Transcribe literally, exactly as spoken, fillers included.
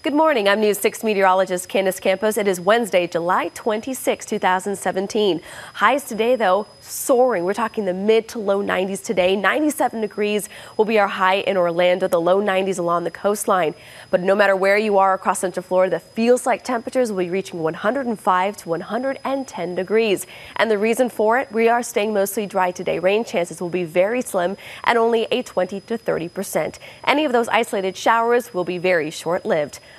Good morning. I'm News six meteorologist Candace Campos. It is Wednesday, July twenty-sixth, two thousand seventeen. Highs today, though, soaring. We're talking the mid to low nineties today. ninety-seven degrees will be our high in Orlando, the low nineties along the coastline. But no matter where you are across Central Florida, the feels like temperatures will be reaching one hundred five to one hundred ten degrees. And the reason for it, we are staying mostly dry today. Rain chances will be very slim at only a twenty to thirty percent. Any of those isolated showers will be very short-lived.